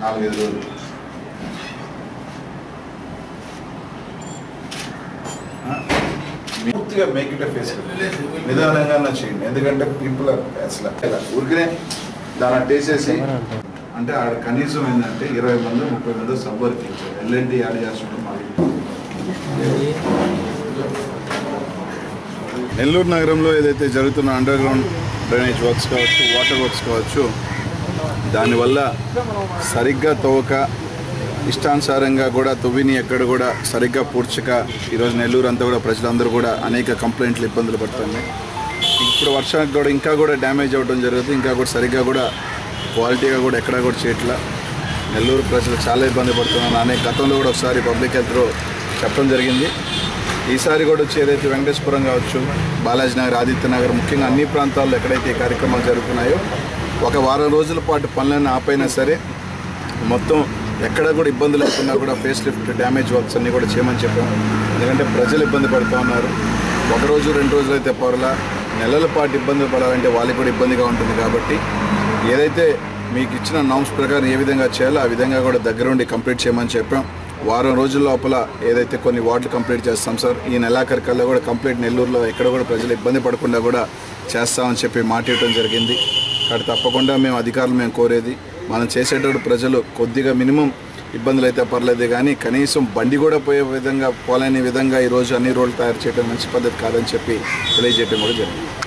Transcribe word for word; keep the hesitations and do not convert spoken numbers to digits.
నాలుగైదు రోజులు పూర్తిగా మేక్ ఇట్ ఫేస్ నిదానంగా చేయండి. ఎందుకంటే పీపుల్ అసలు ఊరికనే దాన్ని టేసేసి అంటే ఆడ కనీసం ఏంటంటే ఇరవై మంది ముప్పై మంది సబ్ వర్క్ ఇచ్చారు. ఎల్ఎన్టీ యాడ్ చేస్తుంటే మాకు నెల్లూరు నగరంలో ఏదైతే జరుగుతున్న అండర్ గ్రౌండ్ డ్రైనేజ్ వర్క్స్ కావచ్చు, వాటర్ వర్క్స్ కావచ్చు, దానివల్ల సరిగ్గా తవ్వక ఇష్టానుసారంగా కూడా తవ్విని ఎక్కడ కూడా సరిగ్గా పూడ్చక ఈరోజు నెల్లూరు అంతా కూడా ప్రజలందరూ కూడా అనేక కంప్లైంట్లు ఇబ్బందులు పడుతున్నాయి. ఇప్పుడు వర్షానికి కూడా ఇంకా కూడా డ్యామేజ్ అవ్వడం జరుగుతుంది. ఇంకా కూడా సరిగ్గా కూడా క్వాలిటీగా కూడా ఎక్కడా కూడా చేయట్లా. నెల్లూరు ప్రజలు చాలా ఇబ్బంది పడుతున్నారు. అనేక గతంలో కూడా ఒకసారి పబ్లిక్ హెల్త్లో చెప్పడం జరిగింది. ఈసారి కూడా వచ్చి ఏదైతే వెంకటేశ్వరం కావచ్చు, బాలాజీ నగర్, ఆదిత్య నగర్, ముఖ్యంగా అన్ని ప్రాంతాల్లో ఎక్కడైతే ఈ కార్యక్రమాలు జరుగుతున్నాయో ఒక వారం రోజుల పాటు పనులను ఆపైనా సరే మొత్తం ఎక్కడ కూడా ఇబ్బంది లేకుండా కూడా ఫేస్ లిఫ్ట్ డ్యామేజ్ వర్క్స్ అన్నీ కూడా చేయమని చెప్పాం. ఎందుకంటే ప్రజలు ఇబ్బంది పడుతూ ఉన్నారు. ఒకరోజు రెండు రోజులు అయితే పర్లా, నెలల పాటు ఇబ్బంది పడాలంటే వాళ్ళకి కూడా ఇబ్బందిగా ఉంటుంది. కాబట్టి ఏదైతే మీకు ఇచ్చిన నామ్స్ ప్రకారం ఏ విధంగా చేయాలో ఆ విధంగా కూడా దగ్గరుండి కంప్లీట్ చేయమని చెప్పాం. వారం రోజుల లోపల ఏదైతే కొన్ని వార్డులు కంప్లీట్ చేస్తాం సార్. ఈ నెలాఖరికల్లా కూడా కంప్లీట్ నెల్లూరులో ఎక్కడ కూడా ప్రజలు ఇబ్బంది పడకుండా కూడా చేస్తామని చెప్పి మాట ఇవ్వడం జరిగింది. కాబట్టి తప్పకుండా మేము అధికారులు మేము కోరేది, మనం చేసేటప్పుడు ప్రజలు కొద్దిగా మినిమం ఇబ్బందులు అయితే పర్లేదు, కానీ కనీసం బండి కూడా పోయే విధంగా పోలేని విధంగా ఈరోజు అన్ని రోడ్లు తయారు చేయడం మంచి పద్ధతి కాదని చెప్పి తెలియజేయడం కూడా జరిగింది.